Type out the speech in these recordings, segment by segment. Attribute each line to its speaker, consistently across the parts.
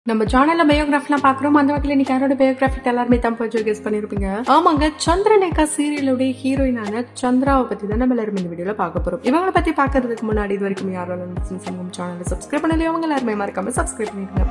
Speaker 1: நம்ம சேனல்ல பயோகிராஃபிலாம் பாக்குறோம். அந்த வகையில இன்னைக்கு யாரோட பயோகிராஃபி எல்லாருமே தம்பு கெஸ் பண்ணிருப்பீங்க. ஆமாங்க, சந்திரலேகா சீரியலோட ஹீரோயினான சந்திராவை பத்தி தான் நம்ம எல்லாரும் இந்த வீடியோல பார்க்க போறோம். இவங்களை பத்தி பாக்குறதுக்கு முன்னாடி இது வரைக்கும் யாரும் சேனலை சப்ஸ்கிரைப் பண்ணலையோ அவங்க எல்லாருமே மறக்காம சப்ஸ்கிரைப் பண்ணிடுங்க.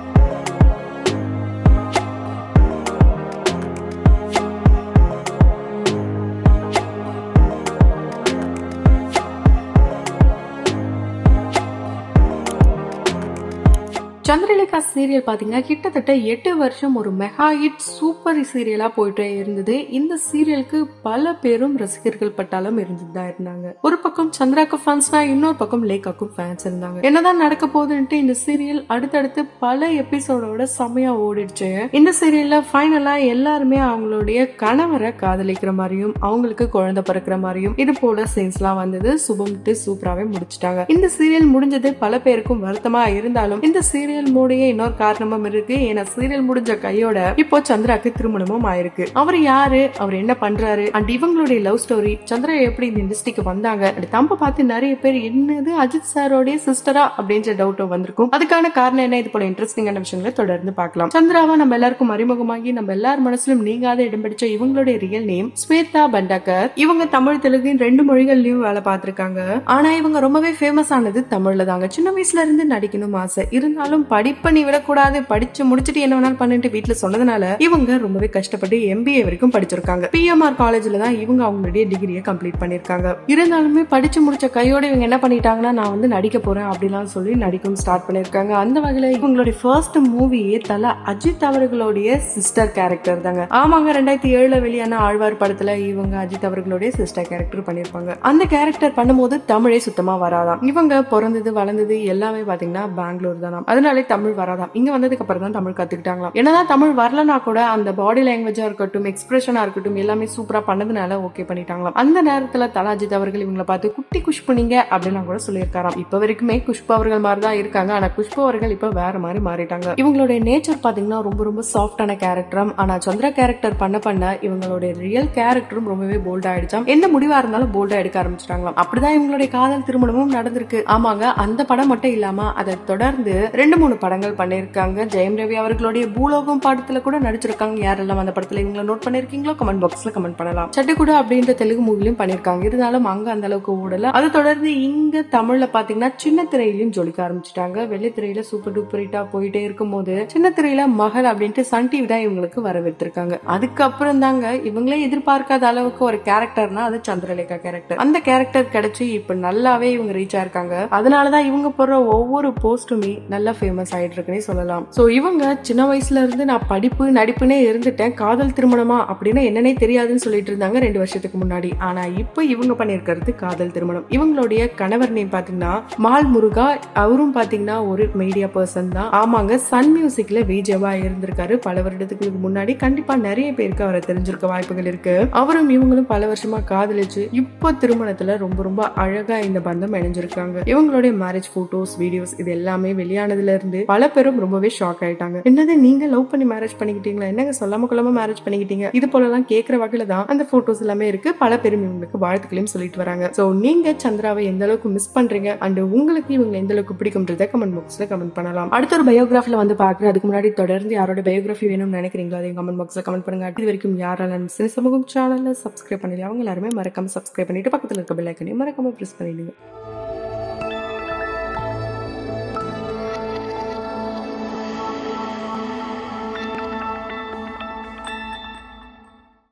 Speaker 1: சந்திரலேகா சீரியல் பாத்தீங்கன்னா கிட்டத்தட்ட 8 வருஷம் ஒரு மெகா ஹிட் சூப்பர் சீரியலா போயிட்டே இருந்தது. இந்த சீரியலுக்கு பல பேரும் ரசிகர்கள் பட்டாலும் இருந்துதான் இருந்தாங்க. ஒரு பக்கம் சந்திராக்கு ஃபேன்ஸ்னா, இன்னொரு பக்கம் லேகாக்கும் ஃபேன்ஸ் இருந்தாங்க. என்னதான் நடக்க போகுதுன்ட்டு இந்த சீரியல் அடுத்தடுத்து பல எபிசோடோட செமையா ஓடிடுச்சு. இந்த சீரியல்ல ஃபைனலா எல்லாருமே அவங்களுடைய கணவரை காதலிக்கிற மாதிரியும் அவங்களுக்கு குழந்தை பிறக்கிற மாதிரியும் இது போல சீன்ஸ் எல்லாம் வந்தது. சுபம்ட்டு சூப்பராவே முடிச்சிட்டாங்க. இந்த சீரியல் முடிஞ்சது பல பேருக்கும் வருத்தமா இருந்தாலும் இந்த சீரியல் மூடைய இன்னொரு காரணமும் இருக்கு. ஏன்னா சீரியல் முடிஞ்ச கையோட இப்போ சந்திராக்கு திருமணமும் ஆயிருக்கு. அவர் யாரு, அவர் என்ன பண்றாரு, அண்ட் இவங்களுடைய லவ் ஸ்டோரி, சந்திரா எப்படி இந்த இண்டஸ்ட்ரிக்கு வந்தாங்க, தம்ப பார்த்து நிறைய பேர் என்னது அஜித் சாரோடைய சிஸ்டரா அப்படின்ற டவுட் வந்திருக்கும். அதுக்கான காரணம் என்ன, இது போல இன்ட்ரெஸ்டிங்கான விஷயங்களை தொடர்ந்து பார்க்கலாம். சந்திராவா நம்ம எல்லாருக்கும் அறிமுகமாகி நம்ம எல்லார் மனசிலும் நீங்காத இடம் பிடிச்ச இவங்களுடைய ரியல் நேம் ஸ்வேதா பண்டேகர். இவங்க தமிழ் தெலுங்கு 2 மொழிகள்லயும் வேலை பார்த்திருக்காங்க. ஆனா இவங்க ரொம்பவே ஃபேமஸ் ஆனது தமிழ்ல தாங்க. சின்ன வயசுல இருந்து நடிக்கணும் ஆசை இருந்தாலும் படிப்பை நீ விடக்கூடாது, படிச்சு முடிச்சுட்டு என்ன வேணாலும் பண்ணிட்டு வீட்டுல சொன்னதுனால இவங்க ரொம்பவே கஷ்டப்பட்டு MBA வரைக்கும் படிச்சிருக்காங்க. PMR காலேஜ்ல தான் இவங்க அவங்களுடைய டிகிரியை கம்ப்ளீட் பண்ணிருக்காங்க. இருந்தாலுமே படிச்சு முடிச்ச கையோட இவங்க என்ன பண்ணிட்டாங்கன்னா, நான் வந்து நடிக்க போறேன் அப்படிலாம் சொல்லி நடிக்கும் ஸ்டார்ட் பண்ணிருக்காங்க. அந்த வகையில இவங்களுடைய ஃபர்ஸ்ட் மூவியே தலா அஜித் அவர்களுடைய சிஸ்டர் கேரக்டர் தாங்க. ஆமாங்க, 2007 வெளியான ஆழ்வார் படத்துல இவங்க அஜித் அவர்களுடைய சிஸ்டர் கேரக்டர் பண்ணிருப்பாங்க. அந்த கேரக்டர் பண்ணும்போது தமிழே சுத்தமா வராதாம். இவங்க பிறந்தது வளர்ந்தது எல்லாமே பாத்தீங்கன்னா பெங்களூர் தானா. அதனால தமிழ் வராதாம். இங்க வந்ததுக்கு அப்புறம் தான் தமிழ் கத்துக்கிட்டாங்களாம். என்னதான் தமிழ் வரலனா கூட அந்த பாடி லாங்குவேஜா இருக்கட்டும், எக்ஸ்பிரஷனா இருக்கட்டும் எல்லாமே சூப்பரா பண்ணதுனால ஓகே பண்ணிட்டாங்களாம். அந்த நேரத்துல தலா அஜித் அவர்கள் இவங்களை பார்த்து குட்டி குஷ்பு நீங்க அப்படின்னு கூட சொல்லியிருக்காராம். இப்ப வரைக்குமே குஷ்பு அவர்கள் மாதிரி தான் இருக்காங்க. ஆனா குஷ்பு அவர்கள் இப்ப வேற மாதிரி மாறிட்டாங்க. இவங்களுடைய நேச்சர் பாத்தீங்கன்னா ரொம்ப ரொம்ப சாஃப்டான கேரக்டரும், ஆனா சந்திரா கேரக்டர் பண்ண இவங்களுடைய ரியல் கேரக்டரும் ரொம்பவே போல்டா ஆயிடுச்சாம். எந்த முடிவா இருந்தாலும் போல்டா எடுக்க ஆரம்பிச்சிட்டாங்களாம். அப்படிதான் இவங்களுடைய காதல் திருமணமும் நடந்திருக்கு. ஆமாங்க, அந்த படம் மட்டும் இல்லாம அதை தொடர்ந்து 2-3 படங்கள் பண்ணிருக்காங்க. ஜெயம் ரவி அவர்களுடைய பூலோகம் படத்துல கூட நடிச்சிருக்காங்க. யாரெல்லாம் அந்த படத்துல இவங்களை நோட் பண்ணிருக்கீங்களோ கமெண்ட் பாக்ஸ்ல கமெண்ட் பண்ணலாம். சட்டிக்குடா அப்படின்ற தெலுங்கு மூவிலும் பண்ணிருக்காங்க. இருந்தாலும் அங்க அந்த அளவுக்கு ஓடல. அதை தொடர்ந்து இங்க தமிழ்ல பாத்தீங்கன்னா சின்ன திரையிலும் ஜொலிக்க ஆரம்பிச்சிட்டாங்க. வெள்ளி திரையில சூப்பர் டூப்பர் ஹிட்டா போயிட்டே இருக்கும் போது சின்ன திரையில மகள் அப்படின்ட்டு சன் டிவி தான் இவங்களுக்கு வரவேற்றிருக்காங்க. அதுக்கப்புறம் தாங்க இவங்களே எதிர்பார்க்காத அளவுக்கு ஒரு கேரக்டர்னா அது சந்திரலேகா கேரக்டர். அந்த கேரக்டர் கிடைச்சி இப்ப நல்லாவே இவங்க ரீச் ஆயிருக்காங்க. அதனாலதான் இவங்க போடுற ஒவ்வொரு போஸ்டுமே நல்லா ஃபேமஸ் ஆயிட்டு இருக்குன்னே சொல்லலாம். சோ இவங்க சின்ன வயசுல இருந்து நான் படிப்பு நடிப்புனே இருந்துட்டேன், காதல் திருமணமா அப்படின்னு என்னன்னே தெரியாதுன்னு சொல்லிட்டு இருந்தாங்க 2 வருஷத்துக்கு முன்னாடி. ஆனா இப்ப இவங்க பண்ணிருக்கிறது காதல் திருமணம். இவங்களுடைய கணவர் நேம் பாத்தீங்கன்னா மால் முருகா. அவரும் பாத்தீங்கன்னா ஒரு மீடியா பர்சன் தான். ஆமாங்க, சன் மியூசிக்ல விஜேவா இருந்திருக்காரு பல வருடத்துக்கு முன்னாடி. கண்டிப்பா நிறைய பேருக்கு அவரை தெரிஞ்சிருக்க வாய்ப்புகள் இருக்கு. அவரும் இவங்களும் பல வருஷமா காதலிச்சு இப்போ திருமணத்துல ரொம்ப ரொம்ப அழகா இந்த பந்தம் இணைஞ்சிருக்காங்க. இவங்களுடைய மேரேஜ் போட்டோஸ், வீடியோஸ் இது எல்லாமே வெளியானதுல இருந்து பல பேரும் ரொம்பவே ஷாக் ஆயிட்டாங்க. என்னது நீங்க லவ் பண்ணி மேரேஜ் பண்ணிக்கிட்டீங்களா, என்னங்க சொல்லாம கொள்ளாம மேரேஜ் பண்ணிக்கிட்டீங்க, இது போலலாம் கேட்கிற வகையில தான் அந்த போட்டோஸ் எல்லாமே இருக்கு. பல பேரும் இவங்களுக்கு வாழ்த்துக்களையும் சொல்லிட்டு வராங்க. சோ நீங்க சந்திராவை எந்த அளவுக்கு மிஸ் பண்றீங்க அண்ட் உங்களுக்கு இவங்க எந்த அளவுக்கு பிடிக்கும்ன்றத கமெண்ட் பாக்ஸ்ல கமெண்ட் பண்ணலாம். அடுத்த ஒரு பயோகிராஃபில வந்து பாக்குறேன். அதுக்கு முன்னாடி தொடர்ந்து யாரோட பயோகிராஃபி வேணும்னு நினைக்கிறீங்களோ அதையும் கமெண்ட் பாக்ஸ்ல கமெண்ட் பண்ணுங்க. இது வரைக்கும் யாராலும் சமூகம் சேனல்ல சப்ஸ்கிரைப் பண்ணல அவங்க எல்லாருமே மறக்காம சப்ஸ்கிரைப் பண்ணிட்டு பக்கத்துல இருக்க பெல் ஐக்கனையும் மறக்காம பிரஸ் பண்ணிடுங்க.